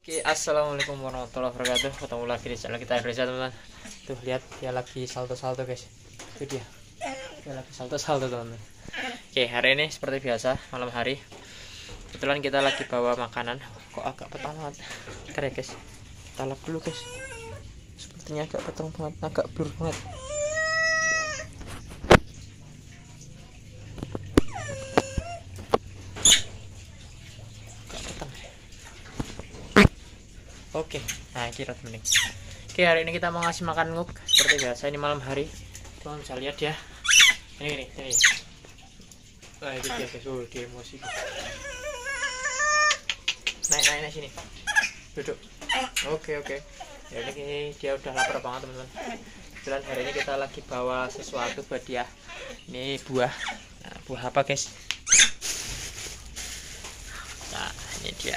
Oke, assalamualaikum warahmatullahi wabarakatuh. Ketemu lagi di channel kita Reza, teman-teman. Tuh lihat, dia lagi salto-salto guys. Itu dia lagi salto-salto, teman-teman. Oke, hari ini seperti biasa malam hari. Kebetulan kita lagi bawa makanan. Kok agak petang banget? Bentar ya guys, kita lap dulu guys. Sepertinya agak petang banget, agak blur banget. Oke, nah kira menit. Oke, hari ini kita mau ngasih makan nguk seperti biasa. Ini malam hari, teman bisa lihat ya. Ini. Wah, itu dia guys. Dia emosi. Naik sini. Duduk. Oke. Ya, ini dia udah lapar banget teman-teman. Kebetulan hari ini kita lagi bawa sesuatu buat dia. Ini buah. Nah, buah apa guys? Nah, ini dia.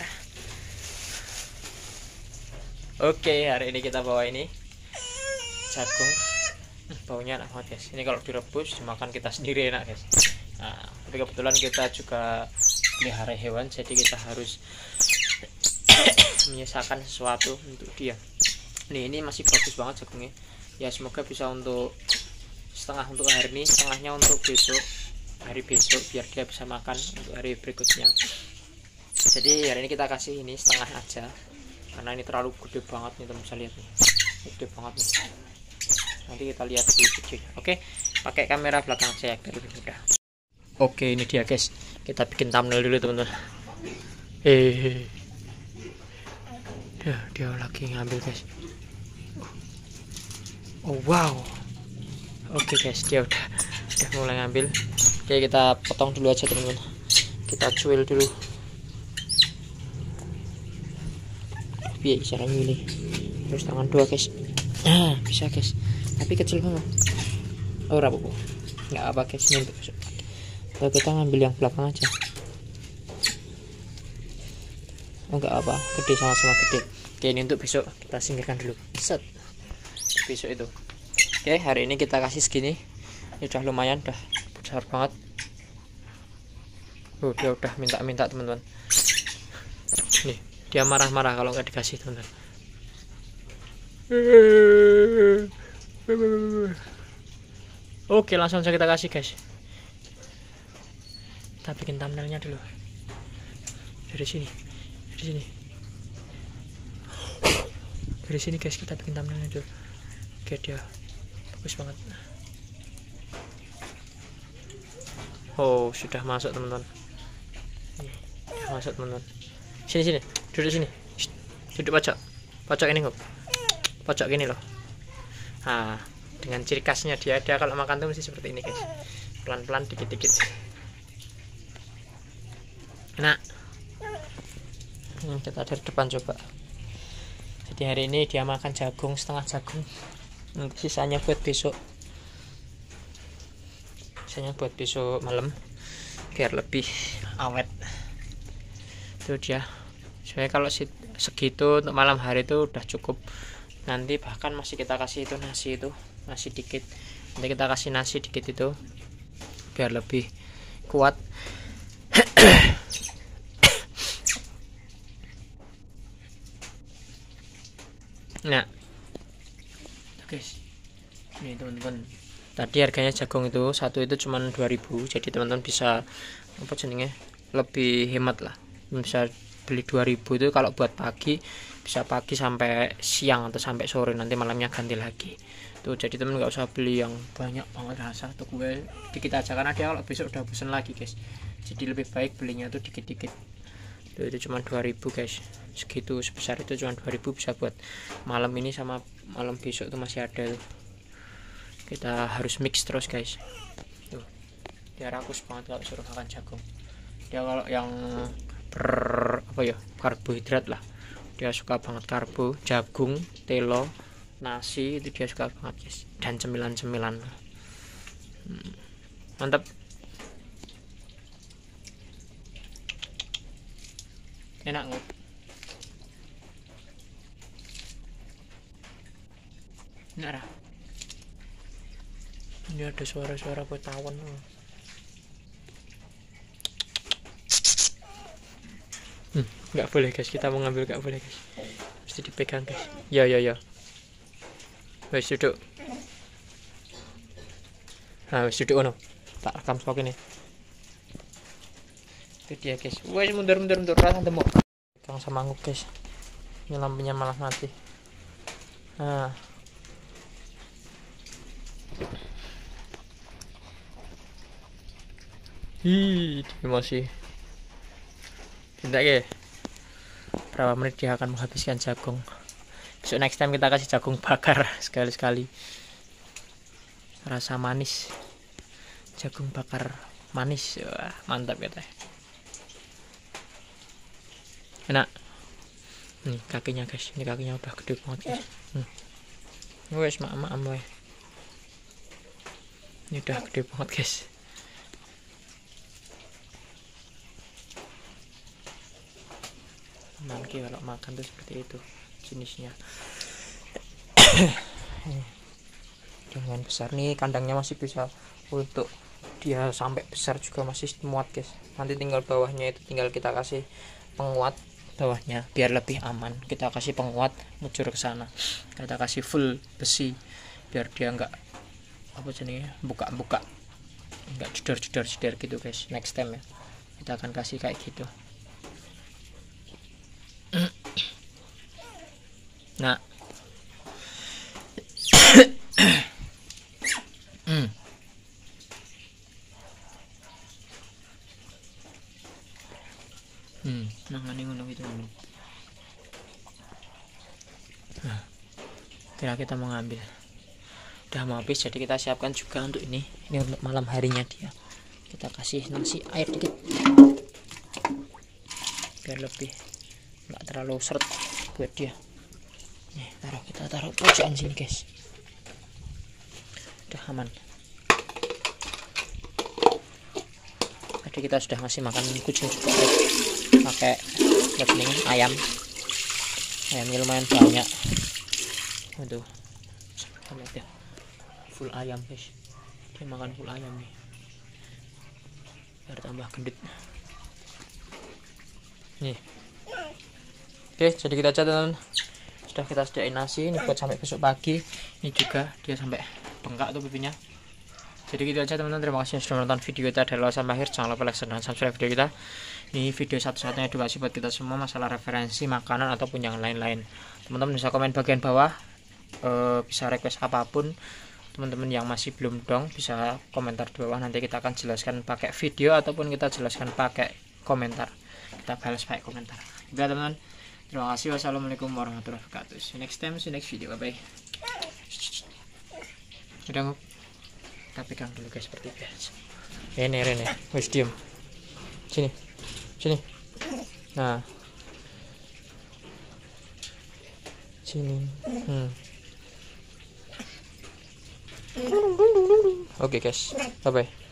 Oke, hari ini kita bawa ini jagung. Baunya enak banget guys. Ini kalau direbus dimakan kita sendiri enak guys. Nah, tapi kebetulan kita juga pelihara hewan, jadi kita harus menyisakan sesuatu untuk dia. Ini masih bagus banget jagungnya. Ya semoga bisa untuk setengah untuk hari ini, setengahnya untuk besok, hari besok biar dia bisa makan untuk hari berikutnya. Jadi hari ini kita kasih ini setengah aja. Karena ini terlalu gede banget nih, teman bisa lihat nih, gede banget nih. Nanti kita lihat di video. Oke, pakai kamera belakang saya biar lebih mudah. Oke, ini dia guys, kita bikin thumbnail dulu teman-teman. Dia lagi ngambil guys. Oh wow. Oke guys, dia udah mulai ngambil. Oke, kita potong dulu aja teman-teman. Kita cuil dulu. Biar cara milih terus tangan dua guys. Nah bisa guys, tapi kecil banget. Oh rapuh, nggak apa guys, ini untuk besok. Kalau kita ngambil yang belakang aja. Oh nggak apa, gede sama-sama gede. Oke, ini untuk besok kita singkirkan dulu. Set besok itu. Oke, hari ini kita kasih segini. Ini udah lumayan, udah besar banget. Dia udah minta teman-teman. Nih, dia marah-marah kalau nggak dikasih teman-teman. Oke, langsung saja kita kasih guys. Kita bikin thumbnailnya dulu. Dari sini guys, kita bikin thumbnailnya dulu. Oke, dia bagus banget. Oh, sudah masuk teman-teman. Sudah masuk teman-teman. Sini. Duduk sini. Duduk pojok ini kok. Pojok gini loh. Nah, dengan ciri khasnya dia kalau makan tuh mesti seperti ini guys. Pelan-pelan, dikit-dikit. Enak. Kita dari depan coba. Jadi hari ini dia makan jagung, setengah jagung. Nanti sisanya buat besok. Sisanya buat besok malam biar lebih awet. Itu dia. Soalnya kalau segitu untuk malam hari itu udah cukup. Nanti bahkan masih kita kasih itu nasi dikit. Nanti kita kasih nasi dikit itu biar lebih kuat. Nah, guys, ini teman-teman. Tadi harganya jagung itu satu itu cuma 2.000. Jadi teman-teman bisa apa jenenge lebih hemat lah. Bisa beli 2.000 itu kalau buat pagi, bisa pagi sampai siang atau sampai sore, nanti malamnya ganti lagi tuh. Jadi temen nggak usah beli yang banyak banget rasa tuh, gue dikit aja karena dia kalau besok udah bosan lagi guys. Jadi lebih baik belinya tuh dikit-dikit tuh. Itu cuma 2.000 guys, segitu sebesar itu cuma 2.000, bisa buat malam ini sama malam besok tuh masih ada tuh. Kita harus mix terus guys tuh. Dia rakus banget kalau suruh makan jagung. Dia kalau yang karbohidrat lah, dia suka banget karbo, jagung, telo, nasi itu dia suka banget guys, dan cemilan-cemilan. Mantap. Enak nggak? Enak. Ini ada suara-suara petawan. Nggak boleh guys, kita mau ngambil nggak boleh guys, mesti dipegang guys. Ya ya ya, wes duduk. Nah wes duduk ono, tak rekam seperti ini. Itu dia guys. Wes mundur rasa temu. Pegang sama angkup guys, ini lampunya malah mati. Nah dia masih tidak ya. Berapa menit dia akan menghabiskan jagung. Besok next time kita kasih jagung bakar sekali-sekali. Rasa manis. Jagung bakar manis. Wah, mantap ya teh. Enak. Nih kakinya guys. Ini kakinya udah gede banget guys. Wes mak-mak we. Ini udah gede banget guys. Nanti kalau makan tuh seperti itu jenisnya. Dengan besar nih kandangnya masih bisa untuk dia sampai besar juga masih muat guys. Nanti tinggal bawahnya itu tinggal kita kasih penguat bawahnya biar lebih aman. Kita kasih penguat mujur ke sana. Kita kasih full besi biar dia enggak apa jenisnya buka-buka, enggak jedor gitu guys. Next time ya kita akan kasih kayak gitu. Nah nangane ngono gitu. Nah, kira kita mau ngambil udah mau habis, jadi kita siapkan juga untuk ini untuk malam harinya dia. Kita kasih nasi air dikit biar lebih nggak terlalu seret buat dia. Nih kita taruh pojokan sini guys, udah aman. Tadi kita sudah ngasih makan kucing juga pakai ayamnya lumayan banyak. Aduh, ya. Full ayam guys, dia makan full ayam nih biar tambah gendut nih. Oke, jadi kita catat sudah kita sediain nasi ini buat sampai besok pagi. Ini juga dia sampai bengkak tuh pipinya. Jadi gitu aja teman-teman, terima kasih sudah menonton video kita dari awal sampai akhir. Jangan lupa like dan subscribe video kita. Ini video satu-satunya edukasi buat kita semua masalah referensi makanan ataupun yang lain-lain. Teman-teman bisa komen bagian bawah, bisa request apapun. Teman-teman yang masih belum dong bisa komentar di bawah, nanti kita akan jelaskan pakai video ataupun kita jelaskan pakai komentar. Kita balas pakai komentar. Oke teman-teman, terima kasih. Wassalamualaikum warahmatullahi wabarakatuh. See you next time, see you next video. Bye bye. Udah kita pegang dulu guys seperti biasa. Rene wes diem sini nah sini. Oke guys, bye bye.